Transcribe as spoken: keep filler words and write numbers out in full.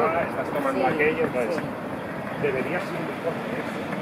Ah, estás tomando Sí, aquello, entonces sí. deberías ir mejor que eso.